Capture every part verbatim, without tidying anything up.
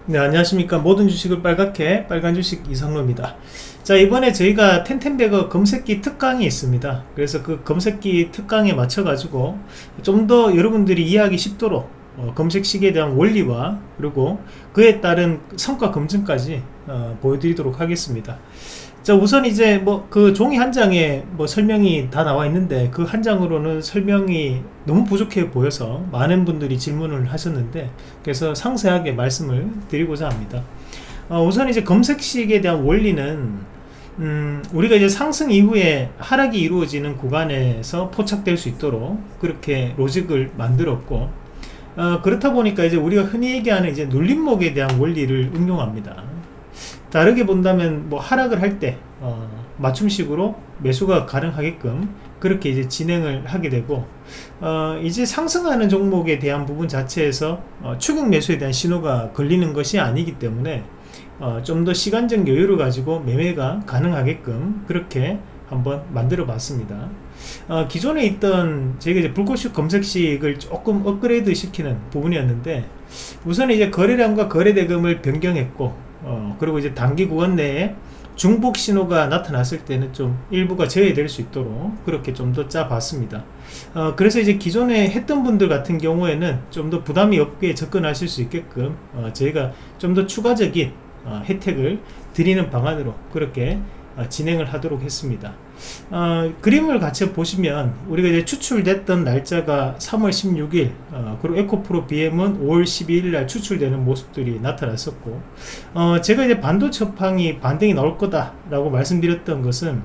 네, 안녕하십니까. 모든 주식을 빨갛게 빨간 주식 이상로입니다. 자, 이번에 저희가 텐텐베거 검색기 특강이 있습니다. 그래서 그 검색기 특강에 맞춰 가지고 좀 더 여러분들이 이해하기 쉽도록 어, 검색식에 대한 원리와 그리고 그에 따른 성과 검증까지 어, 보여드리도록 하겠습니다. 자, 우선 이제 뭐 그 종이 한 장에 뭐 설명이 다 나와 있는데 그 한 장으로는 설명이 너무 부족해 보여서 많은 분들이 질문을 하셨는데, 그래서 상세하게 말씀을 드리고자 합니다. 어, 우선 이제 검색식에 대한 원리는 음, 우리가 이제 상승 이후에 하락이 이루어지는 구간에서 포착될 수 있도록 그렇게 로직을 만들었고, 어, 그렇다 보니까 이제 우리가 흔히 얘기하는 이제 눌림목에 대한 원리를 응용합니다. 다르게 본다면 뭐 하락을 할 때 어, 맞춤식으로 매수가 가능하게끔 그렇게 이제 진행을 하게 되고, 어, 이제 상승하는 종목에 대한 부분 자체에서 어, 추격 매수에 대한 신호가 걸리는 것이 아니기 때문에 어, 좀 더 시간적 여유를 가지고 매매가 가능하게끔 그렇게 한번 만들어 봤습니다. 어, 기존에 있던 저희가 이제 불꽃슛 검색식을 조금 업그레이드 시키는 부분이었는데, 우선 이제 거래량과 거래대금을 변경했고, 어, 그리고 이제 단기 구간 내에 중복 신호가 나타났을 때는 좀 일부가 제외될 수 있도록 그렇게 좀 더 짜봤습니다. 어, 그래서 이제 기존에 했던 분들 같은 경우에는 좀 더 부담이 없게 접근하실 수 있게끔 어, 저희가 좀 더 추가적인 어, 혜택을 드리는 방안으로 그렇게 어, 진행을 하도록 했습니다. 어, 그림을 같이 보시면 우리가 이제 추출됐던 날짜가 삼월 십육일, 어, 그리고 에코프로 비엠은 오월 십이일 날 추출되는 모습들이 나타났었고, 어, 제가 이제 반도체 업황이 반등이 나올 거다 라고 말씀드렸던 것은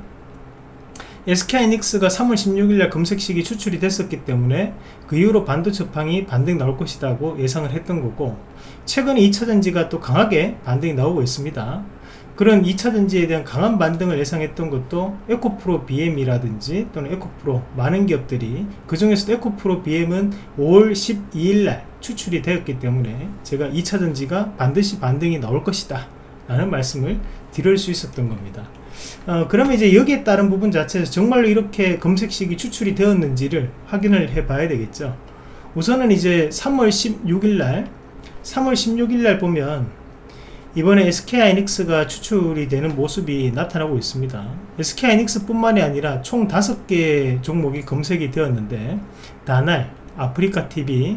에스케이하이닉스가 삼월 십육일 날 검색식이 추출이 됐었기 때문에 그 이후로 반도체 업황이 반등이 나올 것이라고 예상을 했던 거고, 최근에 이차전지가 또 강하게 반등이 나오고 있습니다. 그런 이차전지에 대한 강한 반등을 예상했던 것도 에코프로 비엠이라든지 또는 에코프로 많은 기업들이, 그 중에서도 에코프로 비엠은 오월 십이일 날 추출이 되었기 때문에 제가 이차전지가 반드시 반등이 나올 것이다 라는 말씀을 드릴 수 있었던 겁니다. 어, 그러면 이제 여기에 따른 부분 자체에서 정말로 이렇게 검색식이 추출이 되었는지를 확인을 해 봐야 되겠죠. 우선은 이제 삼월 십육일 날 삼월 십육일 날 보면 이번에 에스케이하이닉스가 추출이 되는 모습이 나타나고 있습니다. 에스케이하이닉스 뿐만이 아니라 총 다섯 개 종목이 검색이 되었는데, 다날, 아프리카티비,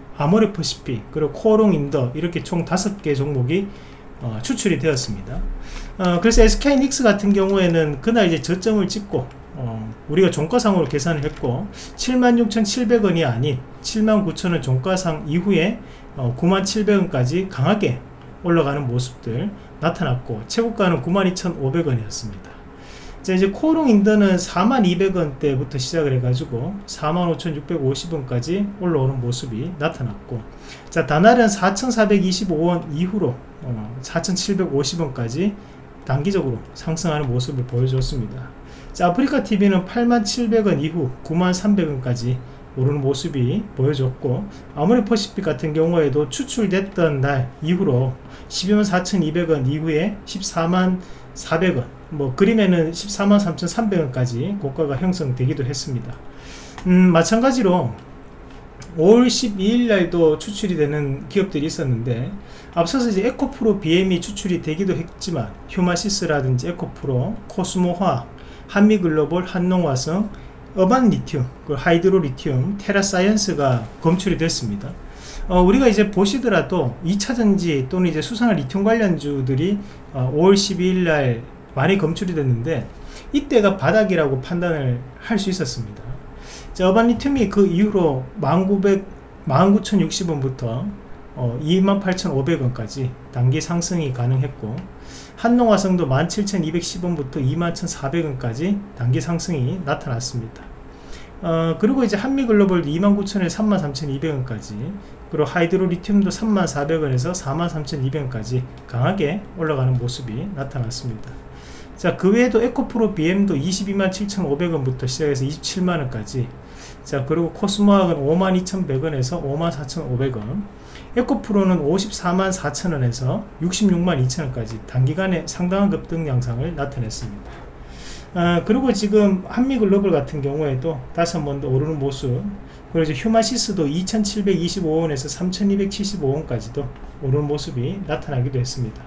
아모레퍼시픽, 그리고 코오롱인더, 이렇게 총 다섯 개 종목이 어, 추출이 되었습니다. 어, 그래서 에스케이하이닉스 같은 경우에는 그날 이제 저점을 찍고 어, 우리가 종가상으로 계산을 했고 칠만 육천칠백 원이 아닌 칠만 구천 원 종가상 이후에 어, 구만 칠백 원까지 강하게 올라가는 모습들 나타났고, 최고가는 구만 이천오백 원이었습니다. 자, 이제 코오롱 인더는 사만 이백 원대부터 시작을 해가지고 사만 오천육백오십 원까지 올라오는 모습이 나타났고, 자, 다날은 사천사백이십오 원 이후로 어, 사천칠백오십 원까지 단기적으로 상승하는 모습을 보여줬습니다. 자, 아프리카티비는 팔만 칠백 원 이후 구만 삼백 원까지 오르는 모습이 보여졌고, 아모레퍼시픽 같은 경우에도 추출됐던 날 이후로 십이만 사천이백 원 이후에 십사만 사백 원, 뭐 그림에는 십사만 삼천삼백 원까지 고가가 형성되기도 했습니다. 음, 마찬가지로 오월 십이일 날도 추출이 되는 기업들이 있었는데, 앞서서 이제 에코프로 비엠이 추출이 되기도 했지만 휴마시스라든지 에코프로, 코스모화학, 한미글로벌, 한농화성, 어반리튬, 하이드로리튬, 테라사이언스가 검출이 됐습니다. 어, 우리가 이제 보시더라도 이차전지 또는 이제 수산화 리튬 관련주들이 어, 오월 십이일 날 많이 검출이 됐는데, 이때가 바닥이라고 판단을 할 수 있었습니다. 자, 어반리튬이 그 이후로 만 구천육십 원부터 어, 이만 팔천오백 원까지 단기 상승이 가능했고, 한농화성도 만 칠천이백십 원부터 이만 천사백 원까지 단기 상승이 나타났습니다. 어, 그리고 이제 한미글로벌도 이만 구천 원에서 삼만 삼천이백 원까지, 그리고 하이드로리튬도 삼만 사백 원에서 사만 삼천이백 원까지 강하게 올라가는 모습이 나타났습니다. 자, 그 외에도 에코프로 비엠도 이십이만 칠천오백 원부터 시작해서 이십칠만 원까지, 자, 그리고 코스모학은 오만 이천백 원에서 오만 사천오백 원, 에코프로는 오십사만 사천 원에서 육십육만 이천 원까지 단기간에 상당한 급등 양상을 나타냈습니다. 아, 그리고 지금 한미글로벌 같은 경우에도 다시 한 번 더 오르는 모습, 그리고 이제 휴마시스도 이천칠백이십오 원에서 삼천이백칠십오 원까지도 오르는 모습이 나타나기도 했습니다.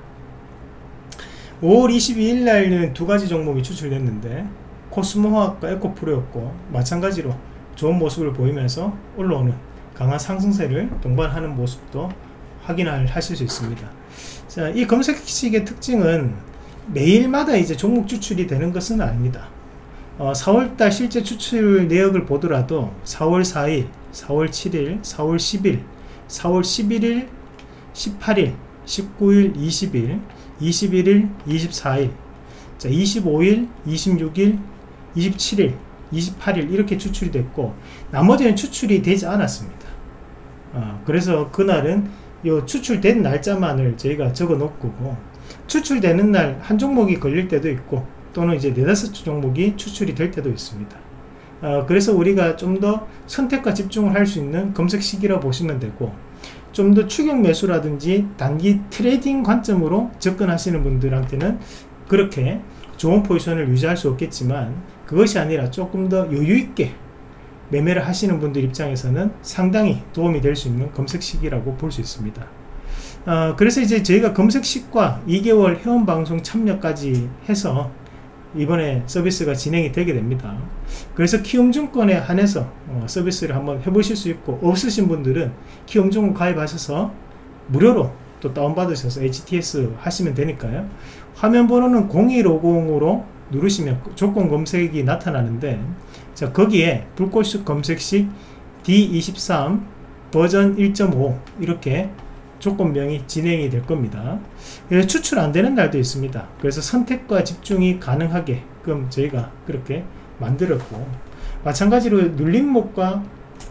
오월 이십이일 날은 두 가지 종목이 추출됐는데 코스모화학과 에코프로였고 마찬가지로 좋은 모습을 보이면서 올라오는 강한 상승세를 동반하는 모습도 확인을 하실 수 있습니다. 자, 이 검색식의 특징은 매일마다 이제 종목 추출이 되는 것은 아닙니다. 어, 사월달 실제 추출 내역을 보더라도 사월 사일, 사월 칠일, 사월 십일, 사월 십일일, 십팔일, 십구일, 이십일, 이십일일, 이십사일, 자, 이십오일, 이십육일, 이십칠일, 이십팔일 이렇게 추출이 됐고 나머지는 추출이 되지 않았습니다. 어, 그래서 그날은 요 추출된 날짜만을 저희가 적어 놓고 추출되는 날 한 종목이 걸릴 때도 있고 또는 이제 네다섯 종목이 추출이 될 때도 있습니다. 어, 그래서 우리가 좀 더 선택과 집중을 할 수 있는 검색 시기라 보시면 되고 좀 더 추격 매수라든지 단기 트레이딩 관점으로 접근하시는 분들한테는 그렇게 좋은 포지션을 유지할 수 없겠지만 그것이 아니라 조금 더 여유있게 매매를 하시는 분들 입장에서는 상당히 도움이 될 수 있는 검색 시기라고 볼 수 있습니다. 어, 그래서 이제 저희가 검색식과 이 개월 회원방송 참여까지 해서 이번에 서비스가 진행이 되게 됩니다. 그래서 키움증권에 한해서 어, 서비스를 한번 해보실 수 있고 없으신 분들은 키움증권 가입하셔서 무료로 또 다운받으셔서 에이치티에스 하시면 되니까요. 화면 번호는 공일오공으로 누르시면 조건 검색이 나타나는데 자, 거기에 불꽃식 검색식 디 이십삼 버전 일 점 오 이렇게 조건명이 진행이 될 겁니다. 그래서 추출 안 되는 날도 있습니다. 그래서 선택과 집중이 가능하게끔 저희가 그렇게 만들었고 마찬가지로 눌림목과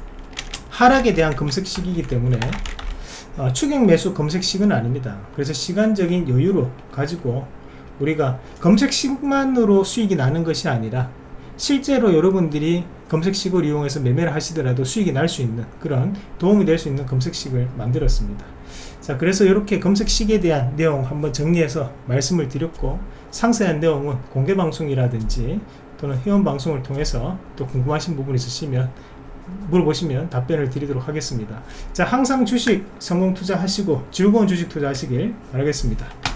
하락에 대한 검색식이기 때문에 어, 추격 매수 검색식은 아닙니다. 그래서 시간적인 여유로 가지고 우리가 검색식만으로 수익이 나는 것이 아니라 실제로 여러분들이 검색식을 이용해서 매매를 하시더라도 수익이 날 수 있는 그런 도움이 될 수 있는 검색식을 만들었습니다. 자, 그래서 이렇게 검색식에 대한 내용 한번 정리해서 말씀을 드렸고 상세한 내용은 공개방송이라든지 또는 회원방송을 통해서 또 궁금하신 부분 있으시면 물어보시면 답변을 드리도록 하겠습니다. 자, 항상 주식 성공 투자하시고 즐거운 주식 투자하시길 바라겠습니다.